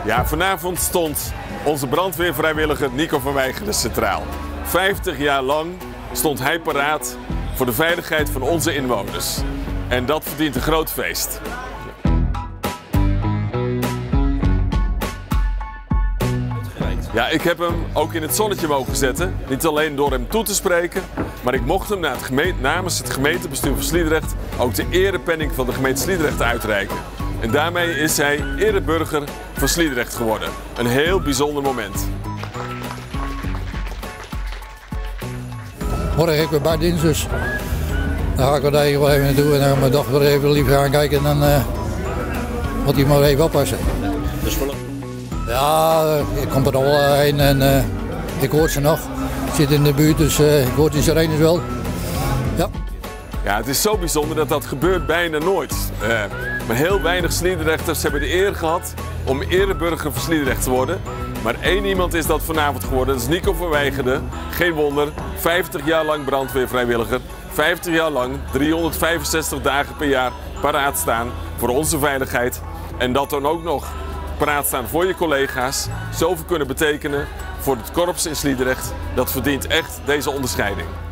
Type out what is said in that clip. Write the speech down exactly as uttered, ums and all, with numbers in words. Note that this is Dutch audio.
Ja, vanavond stond onze brandweervrijwilliger Nico van Weijgeren centraal. vijftig jaar lang stond hij paraat voor de veiligheid van onze inwoners. En dat verdient een groot feest. Ja, ik heb hem ook in het zonnetje mogen zetten. Niet alleen door hem toe te spreken, maar ik mocht hem na het gemeente, namens het gemeentebestuur van Sliedrecht ook de erepenning van de gemeente Sliedrecht uitreiken. En daarmee is hij ereburger van Sliedrecht geworden. Een heel bijzonder moment. Morgen ik weer bij dienst, dus dan ga ik er even, even naartoe en dan ga ik mijn dag weer even lief gaan kijken en dan uh, moet hij maar even oppassen. Dus voor... Ja, ik kom er al heen en uh, ik hoor ze nog. Ik zit in de buurt, dus uh, ik hoor die sirenes wel. Ja. Ja, het is zo bijzonder dat dat gebeurt bijna nooit. Uh, maar heel weinig Sliedrechters hebben de eer gehad om ereburger van Sliedrecht te worden. Maar één iemand is dat vanavond geworden, dat is Nico van Weijgeren. Geen wonder, vijftig jaar lang brandweervrijwilliger. vijftig jaar lang, driehonderdvijfenzestig dagen per jaar paraat staan voor onze veiligheid. En dat dan ook nog paraat staan voor je collega's. Zoveel kunnen betekenen voor het korps in Sliedrecht. Dat verdient echt deze onderscheiding.